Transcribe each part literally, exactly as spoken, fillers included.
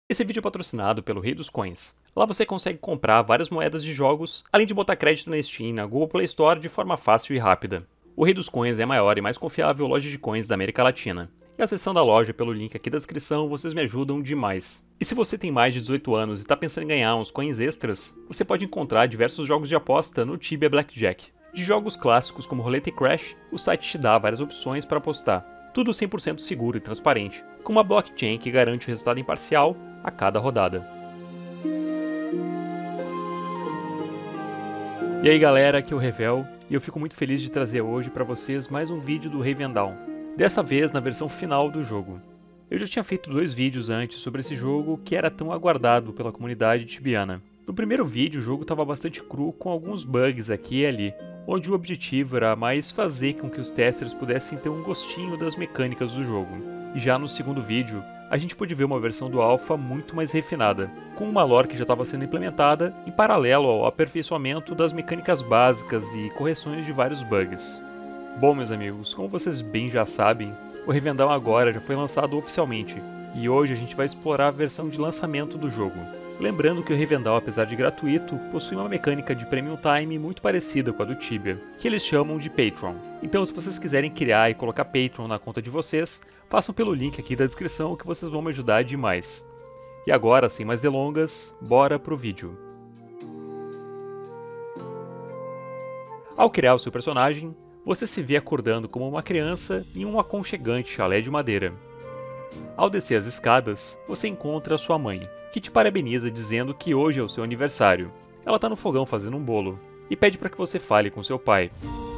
Esse vídeo é patrocinado pelo Rei dos Coins. Lá você consegue comprar várias moedas de jogos, além de botar crédito na Steam e na Google Play Store de forma fácil e rápida. O Rei dos Coins é a maior e mais confiável loja de coins da América Latina. E acessando a loja pelo link aqui da descrição, vocês me ajudam demais. E se você tem mais de dezoito anos e está pensando em ganhar uns coins extras, você pode encontrar diversos jogos de aposta no Tibia Blackjack. De jogos clássicos como Roulette e Crash, o site te dá várias opções para apostar. Tudo cem por cento seguro e transparente, com uma blockchain que garante o resultado imparcial a cada rodada. E aí galera, aqui é o Revel, e eu fico muito feliz de trazer hoje para vocês mais um vídeo do Ravendown, dessa vez na versão final do jogo. Eu já tinha feito dois vídeos antes sobre esse jogo que era tão aguardado pela comunidade tibiana. No primeiro vídeo o jogo estava bastante cru, com alguns bugs aqui e ali, onde o objetivo era mais fazer com que os testers pudessem ter um gostinho das mecânicas do jogo. E já no segundo vídeo, a gente pôde ver uma versão do alpha muito mais refinada, com uma lore que já estava sendo implementada em paralelo ao aperfeiçoamento das mecânicas básicas e correções de vários bugs. Bom meus amigos, como vocês bem já sabem, o Ravendown agora já foi lançado oficialmente, e hoje a gente vai explorar a versão de lançamento do jogo. Lembrando que o Ravendown, apesar de gratuito, possui uma mecânica de Premium Time muito parecida com a do Tibia, que eles chamam de Patreon. Então se vocês quiserem criar e colocar Patreon na conta de vocês, façam pelo link aqui da descrição que vocês vão me ajudar demais. E agora, sem mais delongas, bora pro vídeo. Ao criar o seu personagem, você se vê acordando como uma criança em um aconchegante chalé de madeira. Ao descer as escadas, você encontra sua mãe, que te parabeniza dizendo que hoje é o seu aniversário. Ela está no fogão fazendo um bolo, e pede para que você fale com seu pai.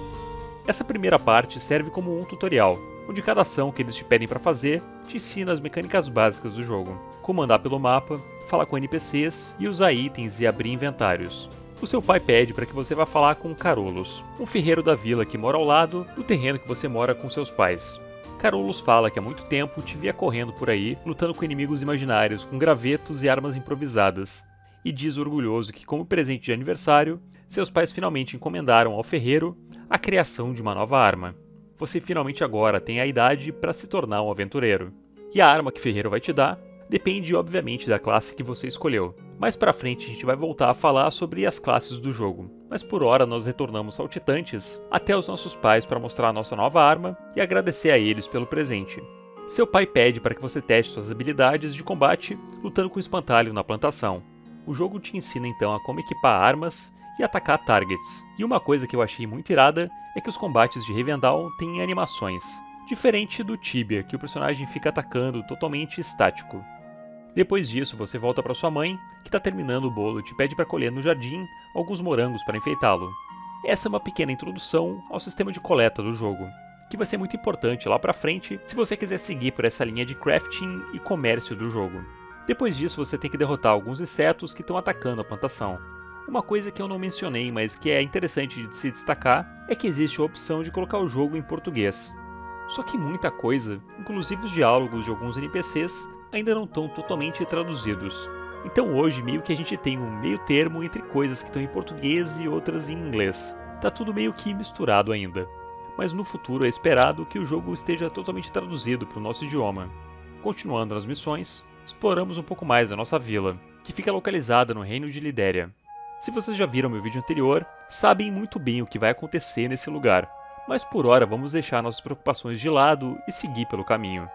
Essa primeira parte serve como um tutorial, onde cada ação que eles te pedem para fazer te ensina as mecânicas básicas do jogo, como andar pelo mapa, falar com N P Cs e usar itens e abrir inventários. O seu pai pede para que você vá falar com Carolus, um ferreiro da vila que mora ao lado do terreno que você mora com seus pais. Carolus fala que há muito tempo te via correndo por aí, lutando com inimigos imaginários, com gravetos e armas improvisadas. E diz orgulhoso que, como presente de aniversário, seus pais finalmente encomendaram ao ferreiro a criação de uma nova arma. Você finalmente agora tem a idade para se tornar um aventureiro. E a arma que o ferreiro vai te dar depende obviamente da classe que você escolheu. Mais pra frente a gente vai voltar a falar sobre as classes do jogo, mas por hora nós retornamos saltitantes até os nossos pais para mostrar a nossa nova arma e agradecer a eles pelo presente. Seu pai pede para que você teste suas habilidades de combate lutando com o espantalho na plantação. O jogo te ensina então a como equipar armas e atacar targets. E uma coisa que eu achei muito irada é que os combates de Ravendown têm animações, diferente do Tibia, que o personagem fica atacando totalmente estático. Depois disso, você volta para sua mãe, que está terminando o bolo e te pede para colher no jardim alguns morangos para enfeitá-lo. Essa é uma pequena introdução ao sistema de coleta do jogo, que vai ser muito importante lá para frente se você quiser seguir por essa linha de crafting e comércio do jogo. Depois disso, você tem que derrotar alguns insetos que estão atacando a plantação. Uma coisa que eu não mencionei, mas que é interessante de se destacar, é que existe a opção de colocar o jogo em português. Só que muita coisa, inclusive os diálogos de alguns N P Cs, ainda não estão totalmente traduzidos. Então hoje meio que a gente tem um meio termo entre coisas que estão em português e outras em inglês. Tá tudo meio que misturado ainda. Mas no futuro é esperado que o jogo esteja totalmente traduzido para o nosso idioma. Continuando nas missões, exploramos um pouco mais da nossa vila, que fica localizada no reino de Lidéria. Se vocês já viram meu vídeo anterior, sabem muito bem o que vai acontecer nesse lugar. Mas por hora vamos deixar nossas preocupações de lado e seguir pelo caminho.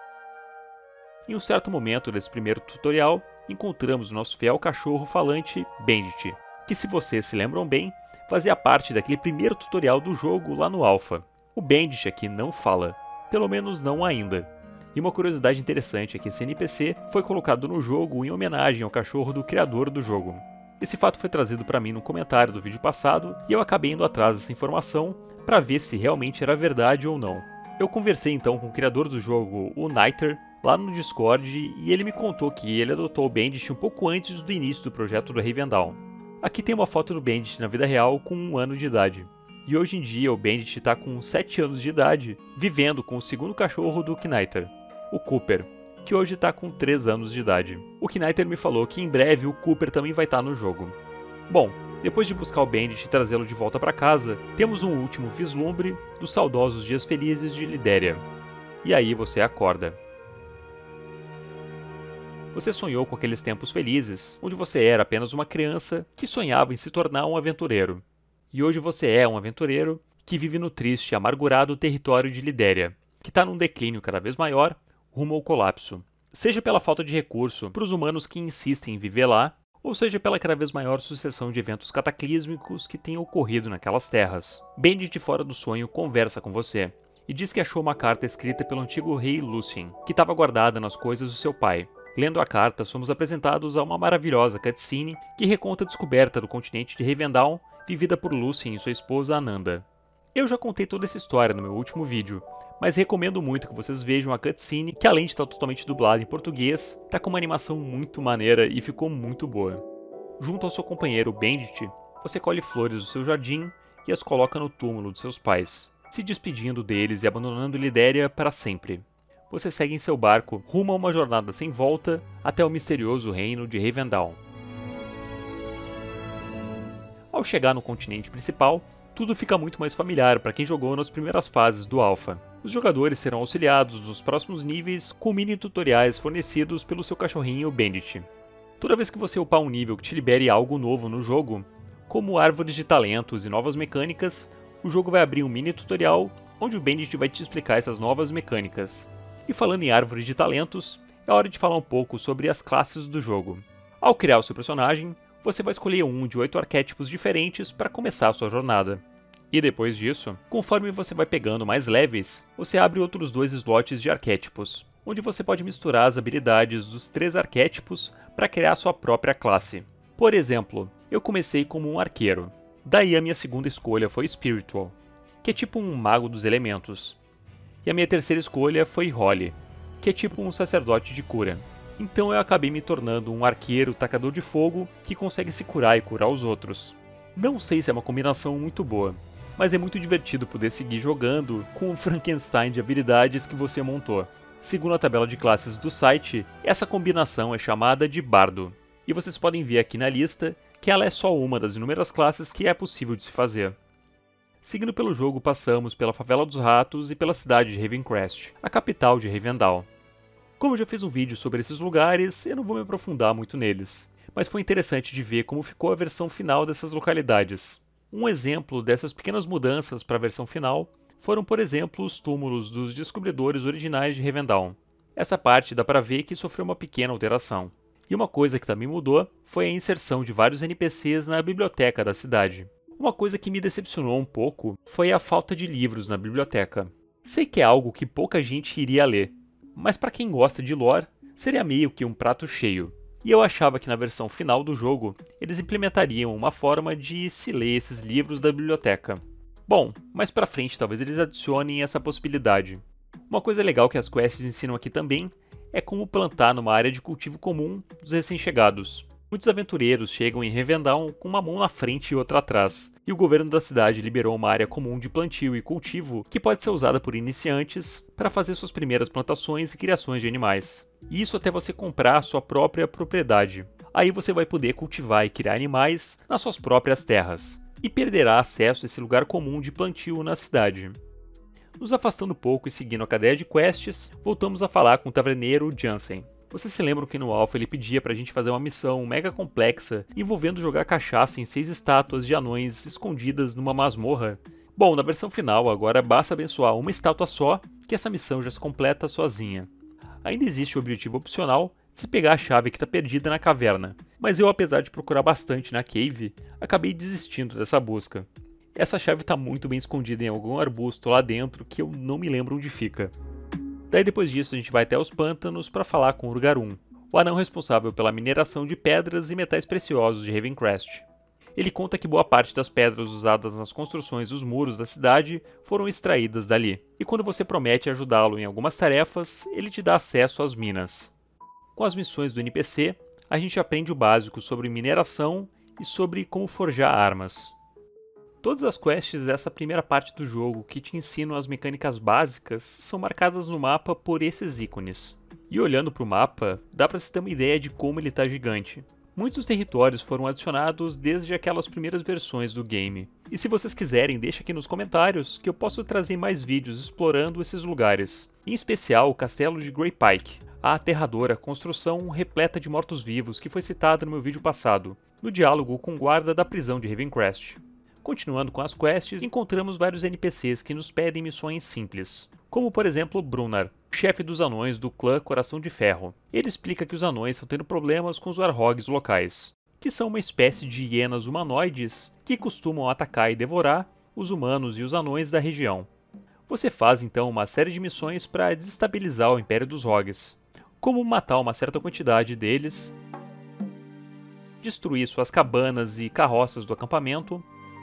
Em um certo momento desse primeiro tutorial, encontramos o nosso fiel cachorro falante, Bandit, que se vocês se lembram bem, fazia parte daquele primeiro tutorial do jogo lá no Alpha. O Bandit aqui não fala, pelo menos não ainda. E uma curiosidade interessante é que esse N P C foi colocado no jogo em homenagem ao cachorro do criador do jogo. Esse fato foi trazido para mim no comentário do vídeo passado e eu acabei indo atrás dessa informação para ver se realmente era verdade ou não. Eu conversei então com o criador do jogo, o Niter, lá no Discord, e ele me contou que ele adotou o Bandit um pouco antes do início do projeto do Ravendown. Aqui tem uma foto do Bandit na vida real com um ano de idade. E hoje em dia o Bandit está com sete anos de idade, vivendo com o segundo cachorro do Kniter, o Cooper, que hoje está com três anos de idade. O Kniter me falou que em breve o Cooper também vai estar no jogo. Bom, depois de buscar o Bandit e trazê-lo de volta para casa, temos um último vislumbre dos saudosos dias felizes de Lidéria. E aí você acorda. Você sonhou com aqueles tempos felizes, onde você era apenas uma criança que sonhava em se tornar um aventureiro. E hoje você é um aventureiro que vive no triste e amargurado território de Lidéria, que está num declínio cada vez maior, rumo ao colapso. Seja pela falta de recurso para os humanos que insistem em viver lá, ou seja pela cada vez maior sucessão de eventos cataclísmicos que têm ocorrido naquelas terras. Bandit fora do sonho conversa com você, e diz que achou uma carta escrita pelo antigo rei Lucien, que estava guardada nas coisas do seu pai. Lendo a carta, somos apresentados a uma maravilhosa cutscene que reconta a descoberta do continente de Rivendell, vivida por Lucien e sua esposa Ananda. Eu já contei toda essa história no meu último vídeo, mas recomendo muito que vocês vejam a cutscene, que além de estar totalmente dublada em português, está com uma animação muito maneira e ficou muito boa. Junto ao seu companheiro Bandit, você colhe flores do seu jardim e as coloca no túmulo de seus pais, se despedindo deles e abandonando Lidéria para sempre. Você segue em seu barco rumo a uma jornada sem volta até o misterioso reino de Rivendell. Ao chegar no continente principal, tudo fica muito mais familiar para quem jogou nas primeiras fases do Alpha. Os jogadores serão auxiliados nos próximos níveis com mini tutoriais fornecidos pelo seu cachorrinho Bandit. Toda vez que você upar um nível que te libere algo novo no jogo, como árvores de talentos e novas mecânicas, o jogo vai abrir um mini tutorial onde o Bandit vai te explicar essas novas mecânicas. E falando em árvores de talentos, é hora de falar um pouco sobre as classes do jogo. Ao criar o seu personagem, você vai escolher um de oito arquétipos diferentes para começar a sua jornada. E depois disso, conforme você vai pegando mais levels, você abre outros dois slots de arquétipos, onde você pode misturar as habilidades dos três arquétipos para criar sua própria classe. Por exemplo, eu comecei como um arqueiro, daí a minha segunda escolha foi Spiritual, que é tipo um mago dos elementos, e a minha terceira escolha foi Holy, que é tipo um sacerdote de cura. Então eu acabei me tornando um arqueiro tacador de fogo que consegue se curar e curar os outros. Não sei se é uma combinação muito boa, mas é muito divertido poder seguir jogando com o Frankenstein de habilidades que você montou. Segundo a tabela de classes do site, essa combinação é chamada de Bardo, e vocês podem ver aqui na lista que ela é só uma das inúmeras classes que é possível de se fazer. Seguindo pelo jogo, passamos pela Favela dos Ratos e pela cidade de Ravencrest, a capital de Rivendell. Como eu já fiz um vídeo sobre esses lugares, eu não vou me aprofundar muito neles, mas foi interessante de ver como ficou a versão final dessas localidades. Um exemplo dessas pequenas mudanças para a versão final foram, por exemplo, os túmulos dos descobridores originais de Rivendell. Essa parte dá para ver que sofreu uma pequena alteração. E uma coisa que também mudou foi a inserção de vários N P Cs na biblioteca da cidade. Uma coisa que me decepcionou um pouco foi a falta de livros na biblioteca. Sei que é algo que pouca gente iria ler, mas para quem gosta de lore, seria meio que um prato cheio. E eu achava que na versão final do jogo, eles implementariam uma forma de se ler esses livros da biblioteca. Bom, mais pra frente talvez eles adicionem essa possibilidade. Uma coisa legal que as quests ensinam aqui também é como plantar numa área de cultivo comum dos recém-chegados. Muitos aventureiros chegam em Rivendell com uma mão na frente e outra atrás, e o governo da cidade liberou uma área comum de plantio e cultivo que pode ser usada por iniciantes para fazer suas primeiras plantações e criações de animais. E isso até você comprar sua própria propriedade. Aí você vai poder cultivar e criar animais nas suas próprias terras, e perderá acesso a esse lugar comum de plantio na cidade. Nos afastando um pouco e seguindo a cadeia de quests, voltamos a falar com o taverneiro Jansen. Vocês se lembram que no Alpha ele pedia pra gente fazer uma missão mega complexa envolvendo jogar cachaça em seis estátuas de anões escondidas numa masmorra? Bom, na versão final agora basta abençoar uma estátua só que essa missão já se completa sozinha. Ainda existe o objetivo opcional de se pegar a chave que está perdida na caverna, mas eu, apesar de procurar bastante na cave, acabei desistindo dessa busca. Essa chave está muito bem escondida em algum arbusto lá dentro que eu não me lembro onde fica. Daí depois disso a gente vai até os pântanos para falar com Urgarum, o anão responsável pela mineração de pedras e metais preciosos de Ravencrest. Ele conta que boa parte das pedras usadas nas construções dos muros da cidade foram extraídas dali, e quando você promete ajudá-lo em algumas tarefas, ele te dá acesso às minas. Com as missões do N P C, a gente aprende o básico sobre mineração e sobre como forjar armas. Todas as quests dessa primeira parte do jogo que te ensinam as mecânicas básicas são marcadas no mapa por esses ícones. E olhando para o mapa, dá para se ter uma ideia de como ele está gigante. Muitos territórios foram adicionados desde aquelas primeiras versões do game, e se vocês quiserem, deixa aqui nos comentários que eu posso trazer mais vídeos explorando esses lugares, em especial o castelo de Grey Pike, a aterradora construção repleta de mortos-vivos que foi citada no meu vídeo passado, no diálogo com o guarda da prisão de Ravencrest. Continuando com as quests, encontramos vários N P Cs que nos pedem missões simples, como por exemplo Brunnar, chefe dos anões do clã Coração de Ferro. Ele explica que os anões estão tendo problemas com os warhogs locais, que são uma espécie de hienas humanoides que costumam atacar e devorar os humanos e os anões da região. Você faz então uma série de missões para desestabilizar o Império dos Rogues, como matar uma certa quantidade deles, destruir suas cabanas e carroças do acampamento,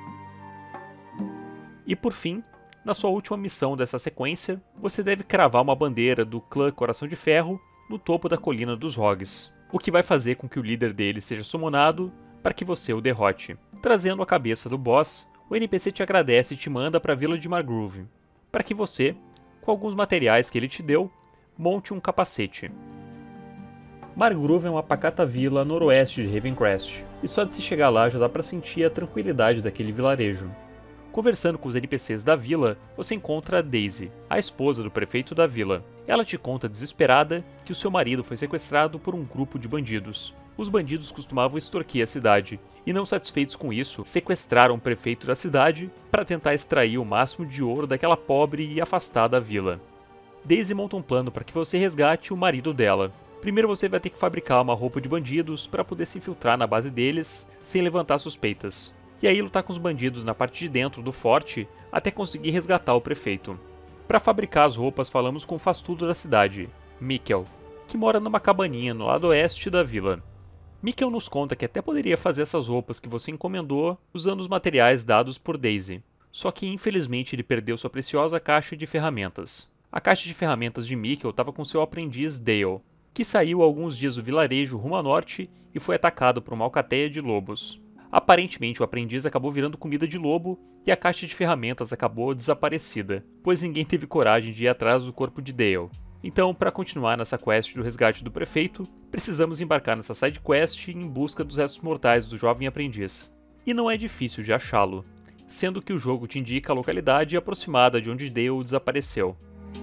e por fim, na sua última missão dessa sequência, você deve cravar uma bandeira do clã Coração de Ferro no topo da colina dos Rogues, o que vai fazer com que o líder dele seja summonado para que você o derrote. Trazendo a cabeça do boss, o N P C te agradece e te manda para a vila de Margrove, para que você, com alguns materiais que ele te deu, monte um capacete. Margrove é uma pacata vila a noroeste de Ravencrest, e só de se chegar lá já dá para sentir a tranquilidade daquele vilarejo. Conversando com os N P Cs da vila, você encontra a Daisy, a esposa do prefeito da vila. Ela te conta desesperada que o seu marido foi sequestrado por um grupo de bandidos. Os bandidos costumavam extorquir a cidade, e não satisfeitos com isso, sequestraram o prefeito da cidade para tentar extrair o máximo de ouro daquela pobre e afastada vila. Daisy monta um plano para que você resgate o marido dela. Primeiro você vai ter que fabricar uma roupa de bandidos para poder se infiltrar na base deles sem levantar suspeitas. E aí lutar com os bandidos na parte de dentro do forte até conseguir resgatar o prefeito. Para fabricar as roupas falamos com o faz-tudo da cidade, Mikkel, que mora numa cabaninha no lado oeste da vila. Mikkel nos conta que até poderia fazer essas roupas que você encomendou usando os materiais dados por Daisy, só que infelizmente ele perdeu sua preciosa caixa de ferramentas. A caixa de ferramentas de Mikkel estava com seu aprendiz Dale, que saiu há alguns dias do vilarejo rumo a norte e foi atacado por uma alcateia de lobos. Aparentemente o aprendiz acabou virando comida de lobo e a caixa de ferramentas acabou desaparecida, pois ninguém teve coragem de ir atrás do corpo de Dale. Então, para continuar nessa quest do resgate do prefeito, precisamos embarcar nessa side quest em busca dos restos mortais do jovem aprendiz. E não é difícil de achá-lo, sendo que o jogo te indica a localidade aproximada de onde Dale desapareceu.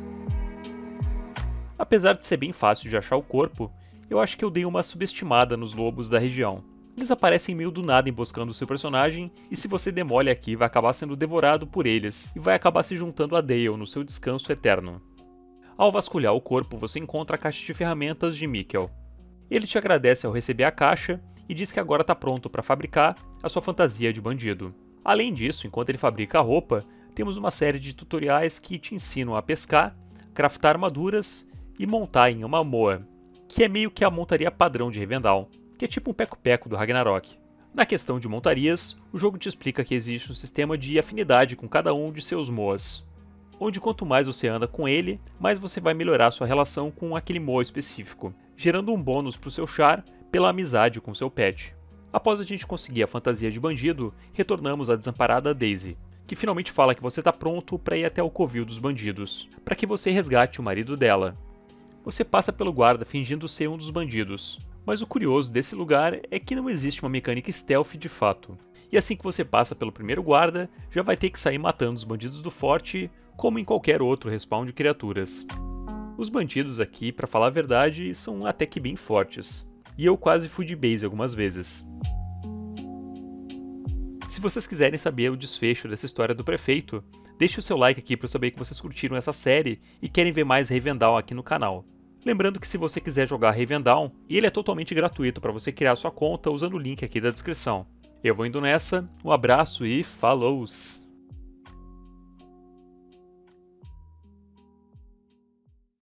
Apesar de ser bem fácil de achar o corpo, eu acho que eu dei uma subestimada nos lobos da região. Eles aparecem meio do nada emboscando o seu personagem, e se você demole aqui vai acabar sendo devorado por eles, e vai acabar se juntando a Dale no seu descanso eterno. Ao vasculhar o corpo, você encontra a caixa de ferramentas de Mikkel. Ele te agradece ao receber a caixa, e diz que agora está pronto para fabricar a sua fantasia de bandido. Além disso, enquanto ele fabrica a roupa, temos uma série de tutoriais que te ensinam a pescar, craftar armaduras e montar em uma moa, que é meio que a montaria padrão de Rivendell, que é tipo um peco-peco do Ragnarok. Na questão de montarias, o jogo te explica que existe um sistema de afinidade com cada um de seus moas, onde quanto mais você anda com ele, mais você vai melhorar sua relação com aquele moa específico, gerando um bônus para o seu char pela amizade com seu pet. Após a gente conseguir a fantasia de bandido, retornamos à desamparada Daisy, que finalmente fala que você está pronto para ir até o covil dos bandidos, para que você resgate o marido dela. Você passa pelo guarda fingindo ser um dos bandidos, mas o curioso desse lugar é que não existe uma mecânica stealth de fato. E assim que você passa pelo primeiro guarda, já vai ter que sair matando os bandidos do forte, como em qualquer outro respawn de criaturas. Os bandidos aqui, pra falar a verdade, são até que bem fortes. E eu quase fui de base algumas vezes. Se vocês quiserem saber o desfecho dessa história do prefeito, deixe o seu like aqui para eu saber que vocês curtiram essa série e querem ver mais Rivendell aqui no canal. Lembrando que se você quiser jogar Rivendell, ele é totalmente gratuito para você criar sua conta usando o link aqui da descrição. Eu vou indo nessa, um abraço e falou!